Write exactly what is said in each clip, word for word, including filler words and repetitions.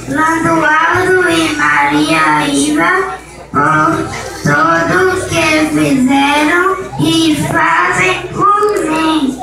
Landualdo e Maria Iva, por tudo que fizeram e fazem por mim.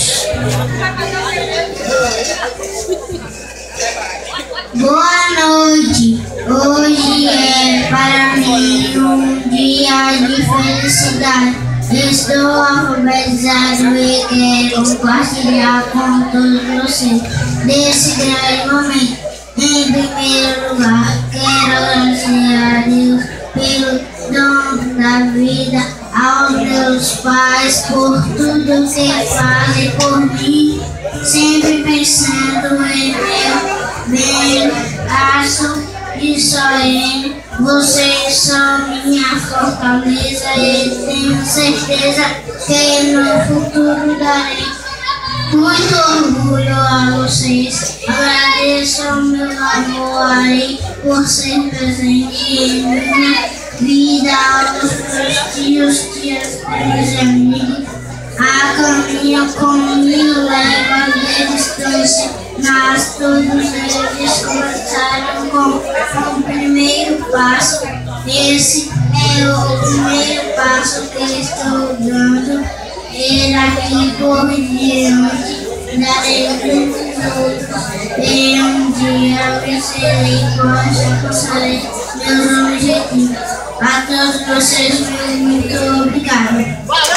Boa noite, hoje é para mim um dia de felicidade. Estou alfabetizado e quero compartilhar com todos vocês desse grande momento. Em primeiro lugar, quero agradecer a Deus pelo dom da vida, aos meus pais por tudo que fazem por mim, sempre pensando em meu bem, acho e sorrindo. Vocês são minha fortaleza e tenho certeza que no futuro darei muito orgulho a vocês. Agradeço ao meu amor aí por ser presente em minha vida, aos meus tios, tias, primos e amigos. A caminho comigo leva de distância, mas todos eles começaram com o primeiro passo. Esse é o primeiro passo que estou dando, e daqui por diante darei muitos outros, e um dia vencerei e alcançarei meus objetivos. A todos vocês, muito obrigado.